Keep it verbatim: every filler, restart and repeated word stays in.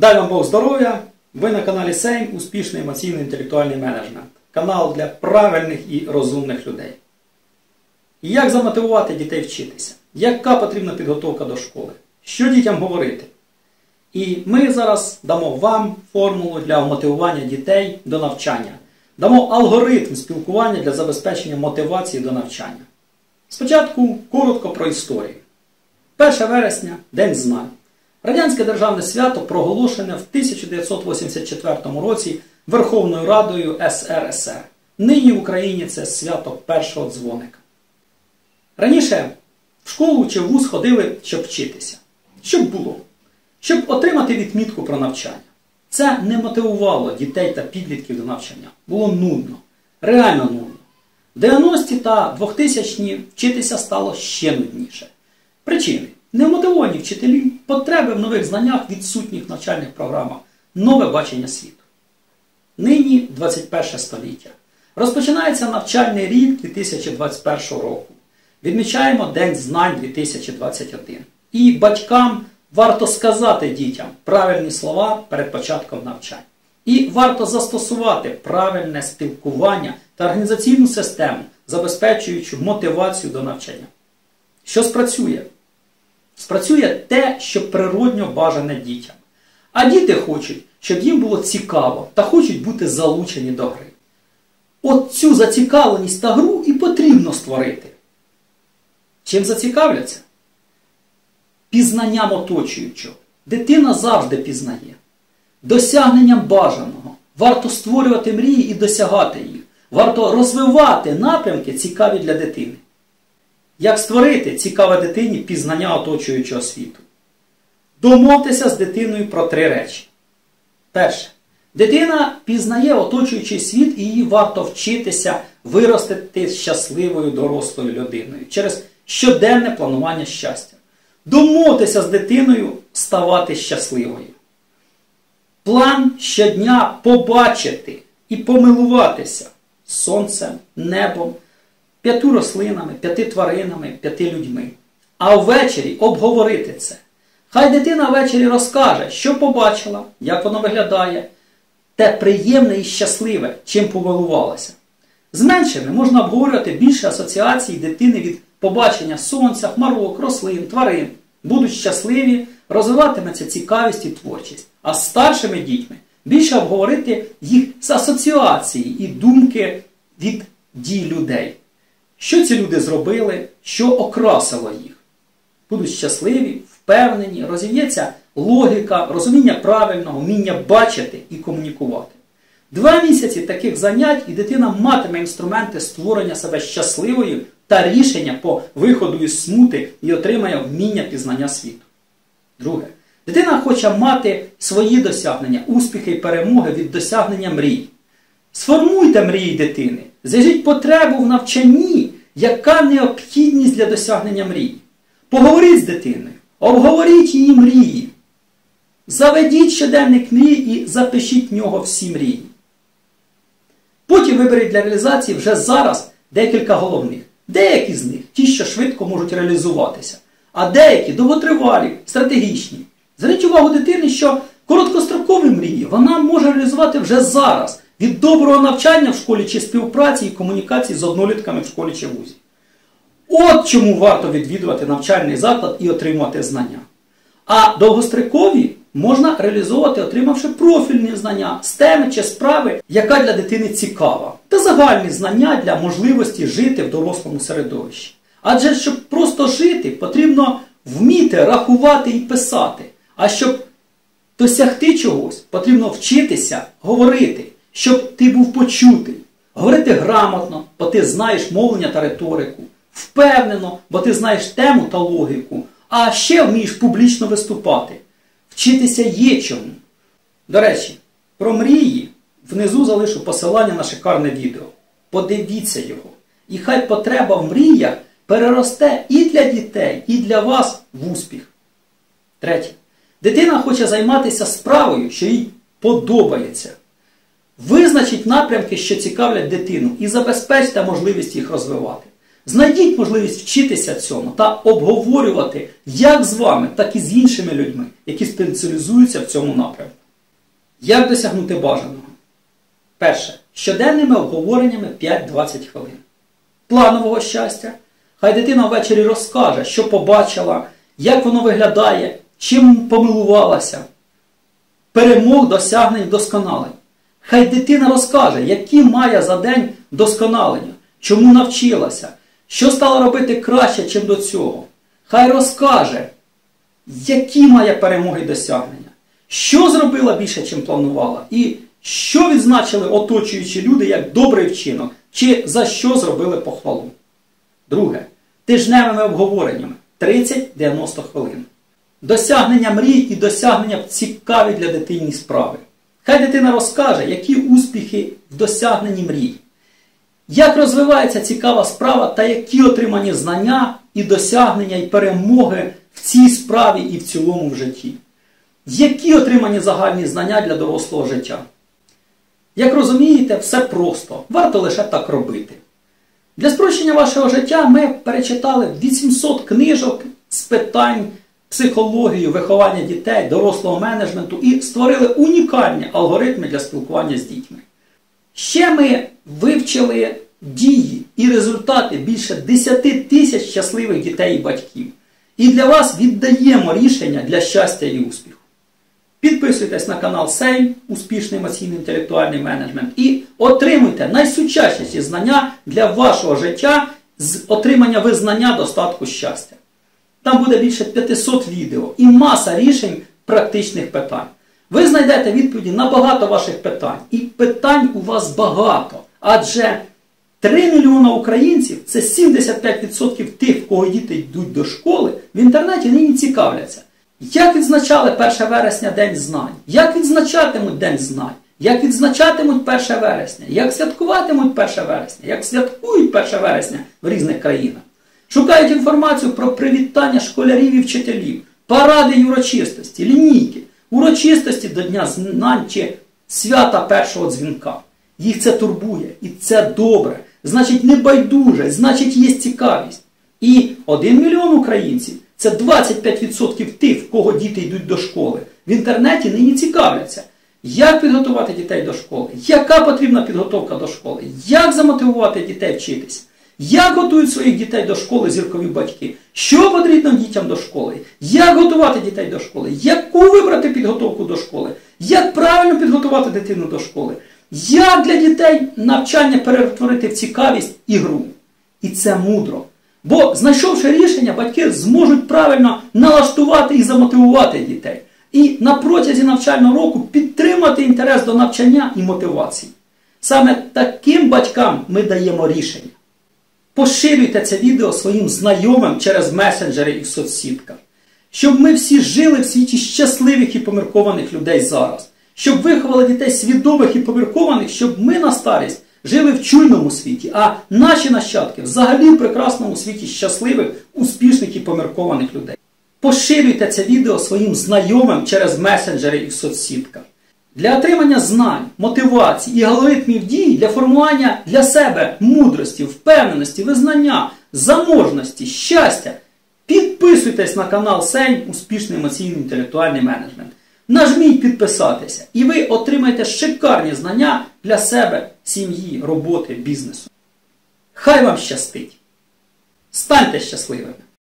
Дай вам Бог здоров'я! Ви на каналі Сейм Успішний емоційно-інтелектуальний менеджмент. Канал для правильних і розумних людей. Як замотивувати дітей вчитися? Яка потрібна підготовка до школи? Що дітям говорити? І ми зараз дамо вам формулу для мотивування дітей до навчання. Дамо алгоритм спілкування для забезпечення мотивації до навчання. Спочатку коротко про історію. перше вересня – День знань. Радянське державне свято проголошене в тисяча дев'ятсот вісімдесят четвертому році Верховною Радою ес ер ес ер. Нині в Україні це свято першого дзвоника. Раніше в школу чи в вуз ходили, щоб вчитися. Щоб було? Щоб отримати відмітку про навчання. Це не мотивувало дітей та підлітків до навчання. Було нудно. Реально нудно. В дев'яності та двохтисячні вчитися стало ще нудніше. Причини. Невмотивовані вчителі, потреби в нових знаннях, відсутніх в навчальних програмах, нове бачення світу. Нині двадцять перше століття. Розпочинається навчальний рік дві тисячі двадцять першого року. Відмічаємо День знань дві тисячі двадцять один. І батькам варто сказати дітям правильні слова перед початком навчання. І варто застосувати правильне спілкування та організаційну систему, забезпечуючи мотивацію до навчання. Що спрацює? Спрацює те, що природньо бажане дітям. А діти хочуть, щоб їм було цікаво та хочуть бути залучені до гри. От цю зацікавленість та гру і потрібно створити. Чим зацікавляться? Пізнанням оточуючого. Дитина завжди пізнає. Досягненням бажаного. Варто створювати мрії і досягати їх. Варто розвивати напрямки, цікаві для дитини. Як створити цікаве дитині пізнання оточуючого світу? Домовтеся з дитиною про три речі. Перше. Дитина пізнає оточуючий світ і їй варто вчитися виростити щасливою дорослою людиною через щоденне планування щастя. Домовтеся з дитиною ставати щасливою. План щодня побачити і помилуватися сонцем, небом, п'яти рослинами, п'яти тваринами, п'яти людьми. А ввечері обговорити це. Хай дитина ввечері розкаже, що побачила, як воно виглядає, те приємне і щасливе, чим помилувалася. З меншими можна обговорювати більше асоціацій дитини від побачення сонця, хмарок, рослин, тварин. Будуть щасливі, розвиватиметься цікавість і творчість. А з старшими дітьми більше обговорити їх з асоціації і думки від дій людей. Що ці люди зробили, що окрасило їх. Будуть щасливі, впевнені, розів'ється логіка, розуміння правильного, вміння бачити і комунікувати. Два місяці таких занять і дитина матиме інструменти створення себе щасливою та рішення по виходу із смути і отримає вміння пізнання світу. Друге. Дитина хоче мати свої досягнення, успіхи і перемоги від досягнення мрій. Сформуйте мрії дитини. Зв'яжіть потребу в навчанні, яка необхідність для досягнення мрії. Поговоріть з дитиною, обговоріть її мрії. Заведіть щоденник мрій і запишіть в нього всі мрії. Потім виберіть для реалізації вже зараз декілька головних. Деякі з них – ті, що швидко можуть реалізуватися, а деякі – довготривалі, стратегічні. Зверніть увагу дитини, що короткострокові мрії вона може реалізувати вже зараз, від доброго навчання в школі чи співпраці і комунікації з однолітками в школі чи вузі. От чому варто відвідувати навчальний заклад і отримувати знання. А довгострокові можна реалізовувати, отримавши профільні знання з теми чи справи, яка для дитини цікава. Та загальні знання для можливості жити в дорослому середовищі. Адже щоб просто жити, потрібно вміти рахувати і писати. А щоб досягти чогось, потрібно вчитися говорити, щоб ти був почутий. Говорити грамотно, бо ти знаєш мовлення та риторику. Впевнено, бо ти знаєш тему та логіку. А ще вмієш публічно виступати. Вчитися є чому. До речі, про мрії внизу залишу посилання на шикарне відео. Подивіться його. І хай потреба в мріях переросте і для дітей, і для вас в успіх. Третє. Дитина хоче займатися справою, що їй подобається. Визначіть напрямки, що цікавлять дитину, і забезпечте можливість їх розвивати. Знайдіть можливість вчитися цьому та обговорювати як з вами, так і з іншими людьми, які спеціалізуються в цьому напрямку. Як досягнути бажаного? Перше. Щоденними обговореннями п'ять-двадцять хвилин. Планового щастя. Хай дитина ввечері розкаже, що побачила, як воно виглядає, чим помилувалася. Перемог, досягнень, досконалень. Хай дитина розкаже, які має за день досконалення, чому навчилася, що стала робити краще, чим до цього. Хай розкаже, які має перемоги і досягнення, що зробила більше, чим планувала, і що відзначили оточуючі люди як добрий вчинок, чи за що зробили похвалу. Друге. Тижневими обговореннями тридцять-дев'яносто хвилин. Досягнення мрій і досягнення цікаві для дитині справи. Хай дитина розкаже, які успіхи в досягненні мрій. Як розвивається цікава справа та які отримані знання і досягнення і перемоги в цій справі і в цілому в житті. Які отримані загальні знання для дорослого життя. Як розумієте, все просто. Варто лише так робити. Для спрощення вашого життя ми перечитали вісімсот книжок з питань психології, виховання дітей, дорослого менеджменту і створили унікальні алгоритми для спілкування з дітьми. Ще ми вивчили дії і результати більше десять тисяч щасливих дітей і батьків. І для вас віддаємо рішення для щастя і успіху. Підписуйтесь на канал Сейм «Успішний емоційно-інтелектуальний менеджмент» і отримуйте найсучасніші знання для вашого життя з отримання визнання, достатку, щастя. Там буде більше п'ятисот відео і маса рішень практичних питань. Ви знайдете відповіді на багато ваших питань. І питань у вас багато. Адже три мільйони українців, це сімдесят п'ять відсотків тих, в кого діти йдуть до школи, в інтернеті нині цікавляться. Як відзначали перше вересня День знань? Як відзначатимуть День знань? Як відзначатимуть перше вересня? Як святкуватимуть перше вересня? Як святкують перше вересня в різних країнах? Шукають інформацію про привітання школярів і вчителів, паради і урочистості, лінійки, урочистості до Дня знань чи свята першого дзвінка. Їх це турбує, і це добре. Значить, не байдуже, значить, є цікавість. І один мільйон українців – це двадцять п'ять відсотків тих, в кого діти йдуть до школи. В інтернеті нині цікавляться. Як підготувати дітей до школи? Яка потрібна підготовка до школи? Як замотивувати дітей вчитися? Як готують своїх дітей до школи зіркові батьки? Що потрібно дітям до школи? Як готувати дітей до школи? Яку вибрати підготовку до школи? Як правильно підготувати дитину до школи? Як для дітей навчання перетворити в цікавість і гру? І це мудро. Бо, знайшовши рішення, батьки зможуть правильно налаштувати і замотивувати дітей. І на протязі навчального року підтримати інтерес до навчання і мотивації. Саме таким батькам ми даємо рішення. Поширюйте це відео своїм знайомим через месенджери і в соцсітках. Щоб ми всі жили в світі щасливих і поміркованих людей зараз. Щоб виховали дітей свідомих і поміркованих, щоб ми на старість жили в чуйному світі, а наші нащадки взагалі в прекрасному світі щасливих, успішних і поміркованих людей. Поширюйте це відео своїм знайомим через месенджери і в соцсітках. Для отримання знань, мотивації і алгоритмів дій, для формування для себе мудрості, впевненості, визнання, заможності, щастя, підписуйтесь на канал Сейм «Успішний емоційно-інтелектуальний менеджмент». Нажміть підписатися, і ви отримаєте шикарні знання для себе, сім'ї, роботи, бізнесу. Хай вам щастить! Станьте щасливими!